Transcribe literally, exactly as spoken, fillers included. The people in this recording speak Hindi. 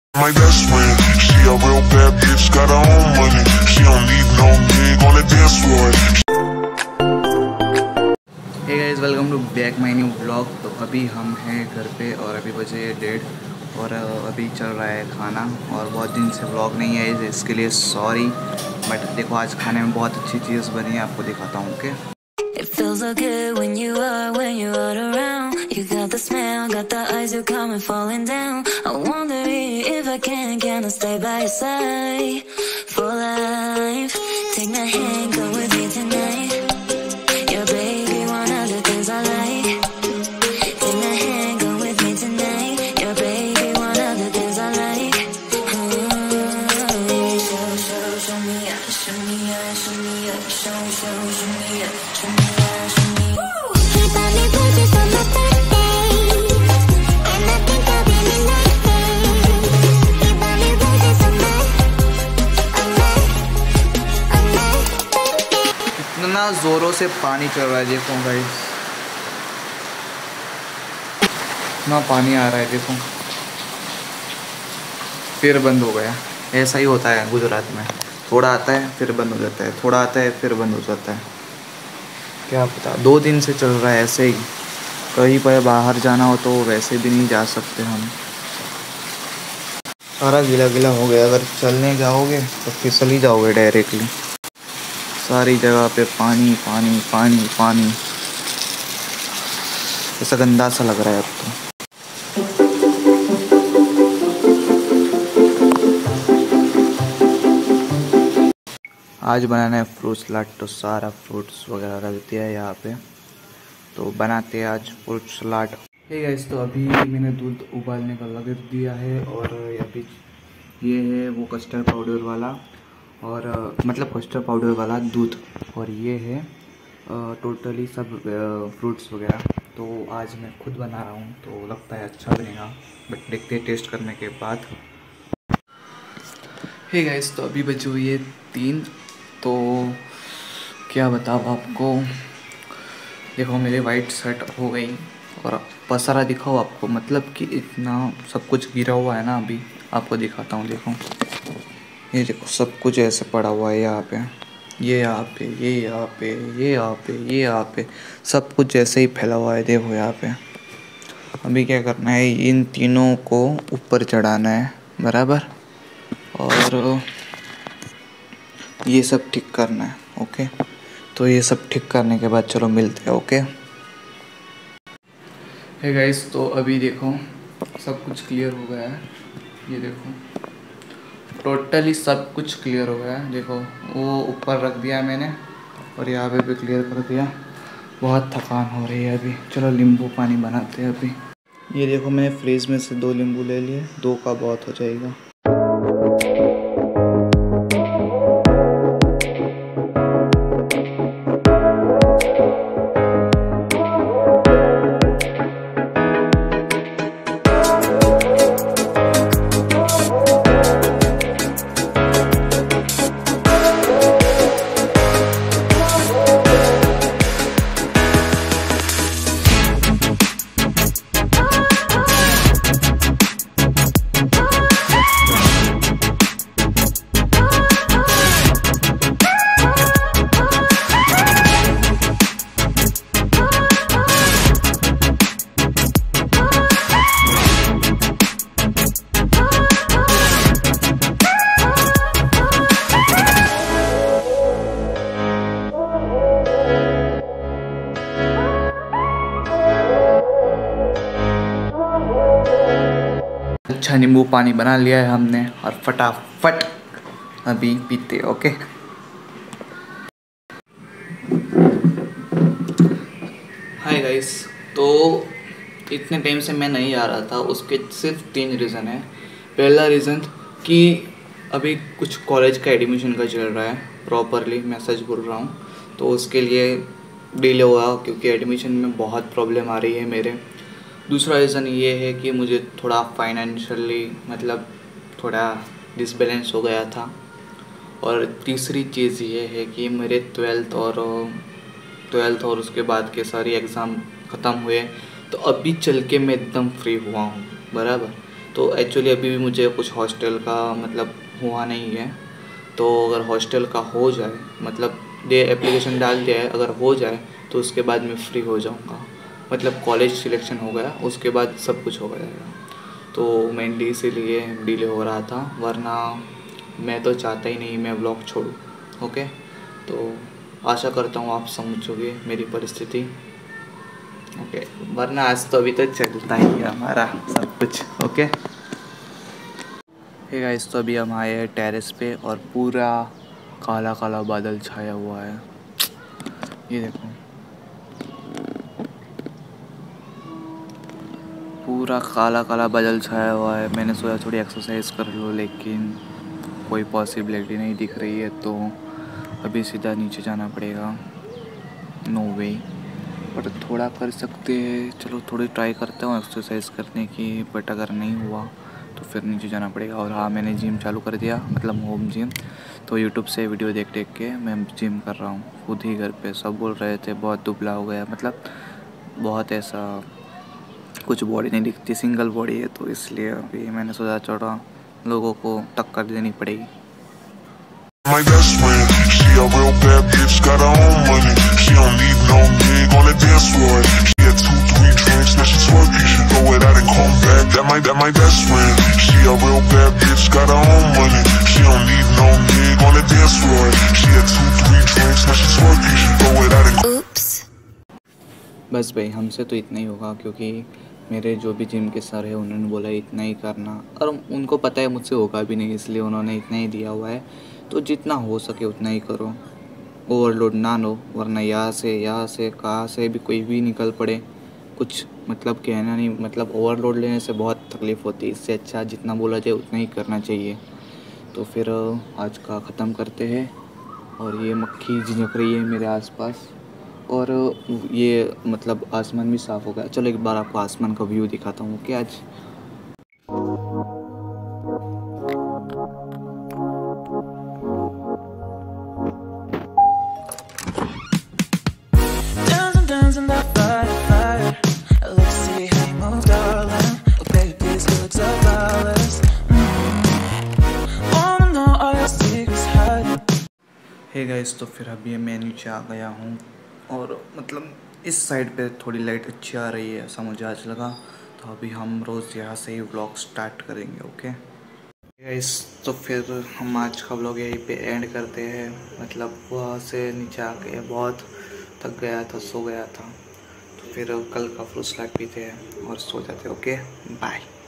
My best friend, she a real bad bitch, got her own money. She don't need no nigga on the dance floor. Hey guys, welcome to back my new vlog। तो अभी हम हैं घर पे और अभी बजे डेढ़ और अभी चल रहा है खाना और बहुत दिन से व्लॉग नहीं है इसके लिए सॉरी। बट देखो आज खाने में बहुत अच्छी चीज़ बनी है, आपको दिखाता हूँ। Okay It feels so good when you are, when you're all around. You got the smell, got the eyes, you come and falling down. I wonder if I can, can I stay by your side for life? Take my hand, go with me tonight. Yeah, baby, one of the things I like. Take my hand, go with me tonight. Yeah, baby, one of the things I like. Oh, show, show, show me up, show me up, show me up, show, show, show me up, show me up. इतना ज़ोरों से पानी चल रहा है, देखो गाइस, इतना पानी आ रहा है, देखो फिर बंद हो गया। ऐसा ही होता है गुजरात में, थोड़ा आता है फिर बंद हो जाता है, थोड़ा आता है फिर बंद हो जाता है। क्या पता, दो दिन से चल रहा है ऐसे ही। कहीं पर बाहर जाना हो तो वैसे भी नहीं जा सकते हम। सारा गीला गीला हो गया, अगर चलने जाओगे तो फिसल ही जाओगे डायरेक्टली। सारी जगह पे पानी पानी पानी पानी, ऐसा गंदा सा लग रहा है अब तो। आज बनाना है फ्रूट सलाद, तो सारा फ्रूट्स वगैरह रख दिया है यहाँ पे, तो बनाते हैं आज फ्रूट सलाद। हे गाइस, तो अभी मैंने दूध उबालने का लगा दिया है और अभी ये है वो कस्टर्ड पाउडर वाला और आ, मतलब कस्टर्ड पाउडर वाला दूध, और ये है टोटली सब फ्रूट्स वगैरह। तो आज मैं खुद बना रहा हूँ, तो लगता है अच्छा बनेगा, बट देखते हैं टेस्ट करने के बाद। हे गाइस, तो अभी बची हुई है तीन, तो क्या बताऊँ आपको। देखो मेरी वाइट शर्ट हो गई और पसारा दिखाओ आपको, मतलब कि इतना सब कुछ गिरा हुआ है ना। अभी आपको दिखाता हूँ, देखो ये देखो सब कुछ ऐसे पड़ा हुआ है यहाँ पे, ये यहाँ पे, ये यहाँ पे, ये यहाँ पे, ये यहाँ पे, सब कुछ ऐसे ही फैला हुआ है, देखो यहाँ पे। अभी क्या करना है, इन तीनों को ऊपर चढ़ाना है बराबर, और ये सब ठीक करना है। ओके, तो ये सब ठीक करने के बाद चलो मिलते हैं। ओके हे गाइस, तो अभी देखो सब कुछ क्लियर हो गया है, ये देखो टोटली सब कुछ क्लियर हो गया है। देखो वो ऊपर रख दिया मैंने और यहाँ पे भी क्लियर कर दिया। बहुत थकान हो रही है अभी, चलो नींबू पानी बनाते हैं अभी। ये देखो मैंने फ्रिज में से दो नींबू ले लिए, दो का बहुत हो जाएगा। अच्छा नींबू पानी बना लिया है हमने और फटाफट अभी पीते। ओके हाय गाइस, तो इतने टाइम से मैं नहीं आ रहा था, उसके सिर्फ तीन रीज़न है। पहला रीज़न कि अभी कुछ कॉलेज का एडमिशन का चल रहा है, प्रॉपरली मैं सच बोल रहा हूँ, तो उसके लिए डिले हुआ क्योंकि एडमिशन में बहुत प्रॉब्लम आ रही है मेरे। दूसरा रीज़न ये है कि मुझे थोड़ा फाइनेंशियली मतलब थोड़ा डिसबैलेंस हो गया था। और तीसरी चीज़ ये है कि मेरे ट्वेल्थ और ट्वेल्थ और उसके बाद के सारी एग्ज़ाम ख़त्म हुए, तो अभी चल के मैं एकदम फ्री हुआ हूँ बराबर। तो एक्चुअली अभी भी मुझे कुछ हॉस्टल का मतलब हुआ नहीं है, तो अगर हॉस्टल का हो जाए, मतलब ये एप्लीकेशन डाल दिया है, अगर हो जाए तो उसके बाद मैं फ्री हो जाऊँगा। मतलब कॉलेज सिलेक्शन हो गया उसके बाद सब कुछ हो जाएगा। तो मेनली इसीलिए डिले हो रहा था, वरना मैं तो चाहता ही नहीं मैं व्लॉग छोड़ूँ। ओके, तो आशा करता हूँ आप समझोगे मेरी परिस्थिति। ओके, वरना आज तो अभी तो चलता ही है हमारा सब कुछ। ओके हे गाइस, तो अभी हम आए हैं टेरेस पे और पूरा काला काला बादल छाया हुआ है। ये देखो, पूरा काला काला बादल छाया हुआ है। मैंने सोचा थोड़ी एक्सरसाइज कर लो, लेकिन कोई पॉसिबिलिटी नहीं दिख रही है, तो अभी सीधा नीचे जाना पड़ेगा। नो वे, पर थोड़ा कर सकते हैं। चलो थोड़ी ट्राई करता हूँ एक्सरसाइज करने की, बट अगर नहीं हुआ तो फिर नीचे जाना पड़ेगा। और हाँ, मैंने जिम चालू कर दिया, मतलब होम जिम। तो यूट्यूब से वीडियो देख देख के मैं जिम कर रहा हूँ खुद ही घर पे। सब बोल रहे थे बहुत दुबला हो गया, मतलब बहुत ऐसा कुछ बॉडी नहीं दिखती, सिंगल बॉडी है, तो इसलिए अभी मैंने सोचा छोड़ा, लोगों को टक्कर देनी पड़ेगी। My best friend, she a real bad bitch, got her own money. She don't need no nigga on the dance floor. She had two, three drinks, now she twerking. She throw it out and come back. That my, that my best friend. She a real bad bitch, got her own money. She don't need no nigga on the dance floor. She had two, three drinks, now she twerking. She throw it out and. Oops. बस भाई, हमसे तो इतना ही होगा, क्योंकि मेरे जो भी जिम के सर है उन्होंने बोला इतना ही करना, और उनको पता है मुझसे होगा भी नहीं, इसलिए उन्होंने इतना ही दिया हुआ है। तो जितना हो सके उतना ही करो, ओवरलोड ना लो, वरना यहाँ से यहाँ से कहाँ से भी कोई भी निकल पड़े, कुछ मतलब कहना नहीं। मतलब ओवरलोड लेने से बहुत तकलीफ़ होती है, इससे अच्छा जितना बोला जाए उतना ही करना चाहिए। तो फिर आज का ख़त्म करते हैं। और ये मक्खी झिझक रही है मेरे आसपास, और ये मतलब आसमान भी साफ़ हो गया। चलो एक बार आपको आसमान का व्यू दिखाता हूँ कि आज हे गाइस, तो फिर अभी मैं नीचे आ गया हूँ, और मतलब इस साइड पे थोड़ी लाइट अच्छी आ रही है, ऐसा मुझे आज लगा। तो अभी हम रोज़ यहाँ से ही व्लॉग स्टार्ट करेंगे। ओके गाइस, तो फिर हम आज का व्लॉग यहीं पे एंड करते हैं। मतलब वहाँ से नीचे आ गए, बहुत थक गया था, सो गया था, तो फिर कल का फ्रूट सलाद पीते हैं और सो जाते हैं। Okay bye.